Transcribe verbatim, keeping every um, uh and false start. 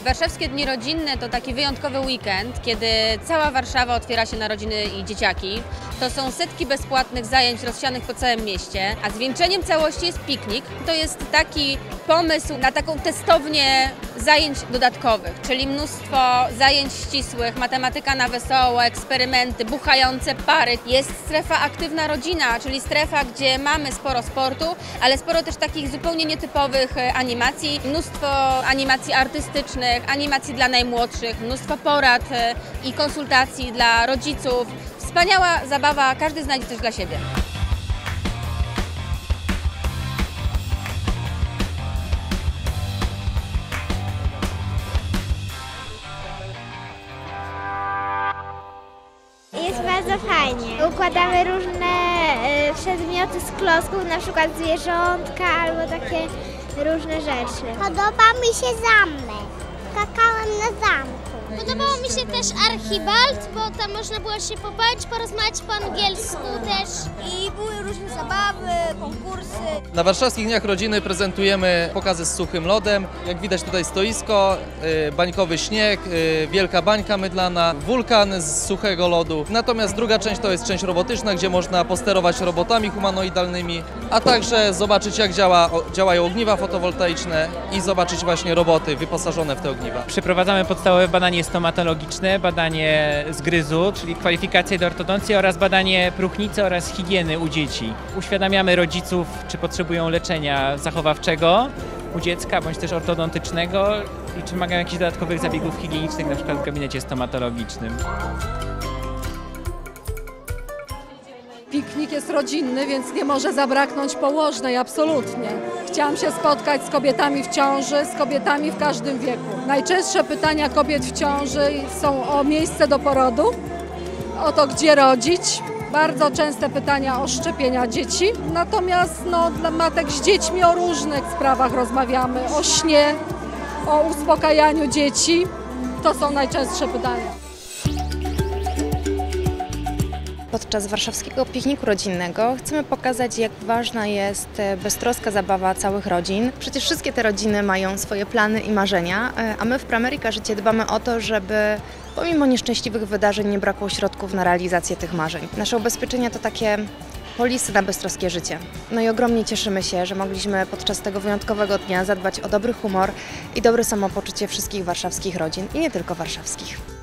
Warszawskie Dni Rodzinne to taki wyjątkowy weekend, kiedy cała Warszawa otwiera się na rodziny i dzieciaki. To są setki bezpłatnych zajęć rozsianych po całym mieście, a zwieńczeniem całości jest piknik. To jest taki pomysł na taką testownię zajęć dodatkowych, czyli mnóstwo zajęć ścisłych, matematyka na wesoło, eksperymenty, buchające pary. Jest strefa aktywna rodzina, czyli strefa, gdzie mamy sporo sportu, ale sporo też takich zupełnie nietypowych animacji, mnóstwo animacji artystycznych, animacji dla najmłodszych, mnóstwo porad i konsultacji dla rodziców. Wspaniała zabawa, każdy znajdzie coś dla siebie. Jest bardzo fajnie. Układamy różne y, przedmioty z klocków, na przykład zwierzątka albo takie różne rzeczy. Podoba mi się zamek. Skakałem na zamku. Podobało mi się też Archibald, bo tam można było się pobawić, porozmawiać po angielsku też. I były różne zabawy, konkursy. Na Warszawskich Dniach Rodziny prezentujemy pokazy z suchym lodem. Jak widać tutaj stoisko, bańkowy śnieg, wielka bańka mydlana, wulkan z suchego lodu. Natomiast druga część to jest część robotyczna, gdzie można posterować robotami humanoidalnymi, a także zobaczyć, jak działa, działają ogniwa fotowoltaiczne i zobaczyć właśnie roboty wyposażone w te ogniwa. Przeprowadzamy podstawowe badanie stomatologiczne, badanie zgryzu, czyli kwalifikacje do ortodoncji oraz badanie próchnicy oraz higieny u dzieci. Uświadamiamy rodziców, czy potrzebują leczenia zachowawczego u dziecka, bądź też ortodontycznego i czy wymagają jakichś dodatkowych zabiegów higienicznych, na przykład w gabinecie stomatologicznym. Piknik jest rodzinny, więc nie może zabraknąć położnej, absolutnie. Chciałam się spotkać z kobietami w ciąży, z kobietami w każdym wieku. Najczęstsze pytania kobiet w ciąży są o miejsce do porodu, o to, gdzie rodzić. Bardzo częste pytania o szczepienia dzieci. Natomiast no, dla matek z dziećmi o różnych sprawach rozmawiamy, o śnie, o uspokajaniu dzieci. To są najczęstsze pytania. Podczas warszawskiego pikniku rodzinnego chcemy pokazać, jak ważna jest beztroska zabawa całych rodzin. Przecież wszystkie te rodziny mają swoje plany i marzenia, a my w Prameryka Życie dbamy o to, żeby pomimo nieszczęśliwych wydarzeń nie brakło środków na realizację tych marzeń. Nasze ubezpieczenia to takie polisy na beztroskie życie. No i ogromnie cieszymy się, że mogliśmy podczas tego wyjątkowego dnia zadbać o dobry humor i dobre samopoczucie wszystkich warszawskich rodzin i nie tylko warszawskich.